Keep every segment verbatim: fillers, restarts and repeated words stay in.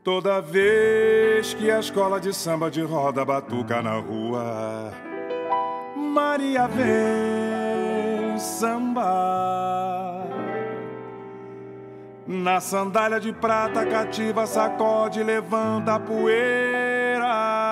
Toda vez que a escola de samba de roda batuca na rua, Maria vem sambar. Na sandália de prata cativa sacode, levanta a poeira.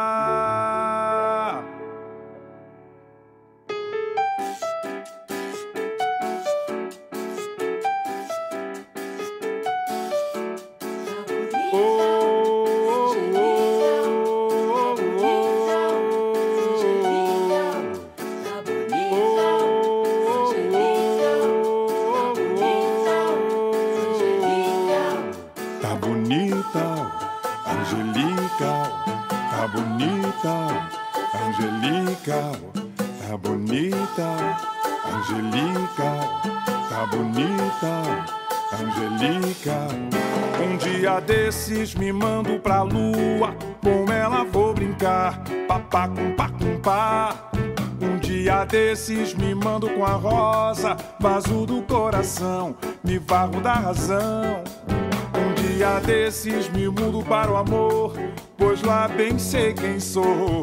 Tá bonita, Angelical, tá bonita, Angelical, tá bonita, Angelical. Um dia desses me mando pra lua, com ela vou brincar, papá com pá com pá. Um dia desses me mando com a rosa, vaso do coração, me varro da razão. Um dia desses me mudo para o amor, pois lá bem sei quem sou.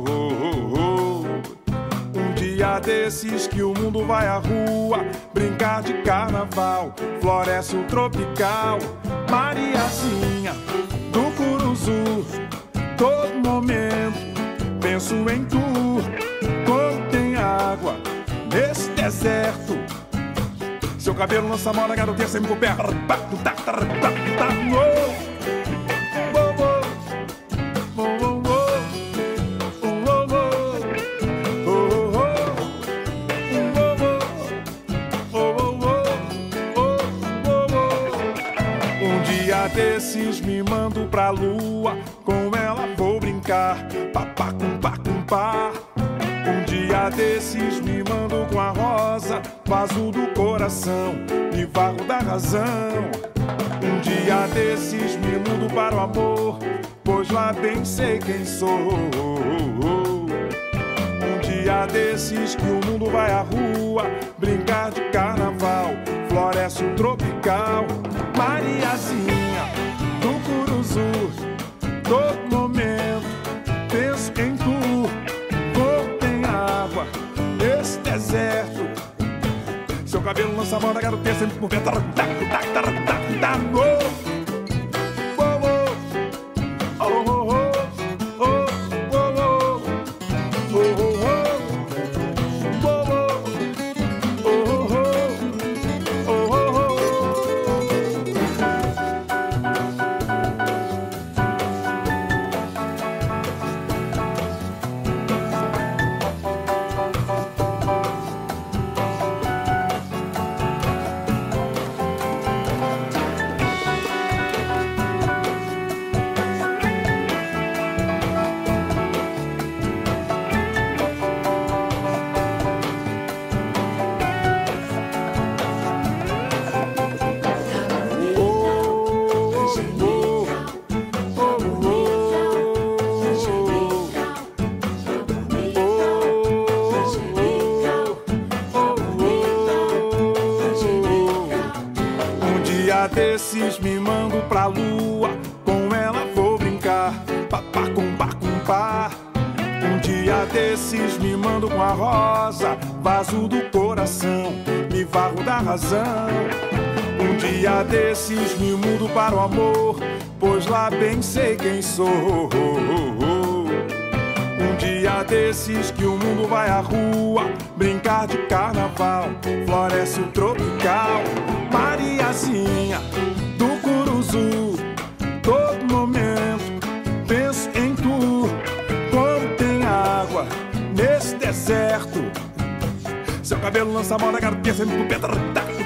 Um dia desses que o mundo vai à rua brincar de carnaval, floresce o tropical. Mariazinha do Curuzu, todo momento penso em tu. Como tem água nesse deserto, seu cabelo lança moda, garotinha sempre por perto. Um dia desses me mando pra lua, com ela vou brincar, papá com pá com pá. Um dia desses me mando com a rosa, vaso do coração, me varro da razão. Um dia desses me mudo para o amor, pois lá bem sei quem sou. Um dia desses que o mundo vai à rua brincar de carnaval, floresce o tropical. Mariazinha do Curuzu, todo momento penso em tu. Esse deserto, seu cabelo lança moda, garotinha sempre por vento. Desses me mando pra lua, com ela vou brincar, papá com pá com pá. Um dia desses me mando com a rosa, vaso do coração, me varro da razão. Um dia desses me mudo para o amor, pois lá bem sei quem sou. Um dia desses que o mundo vai à rua brincar de carnaval, floresce o tropical. Mariazinha do Curuzu, todo momento penso em tu. Como tem água nesse deserto, seu cabelo lança moda, garotinha sempre por perto.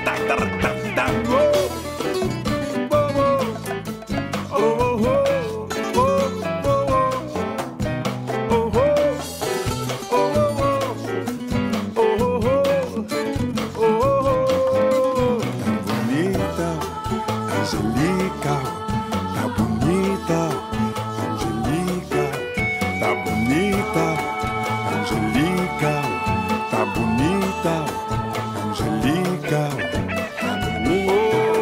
Angelical, tá bonita, Angelical, tá bonita, Angelical, tá bonita, Angelical, tá bonita.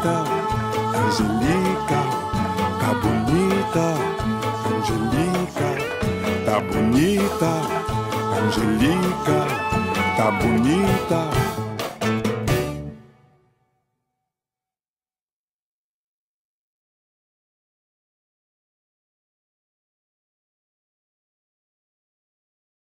bonita, Angelica, tá bonita, Angelica, tá bonita, Angelica, tá bonita.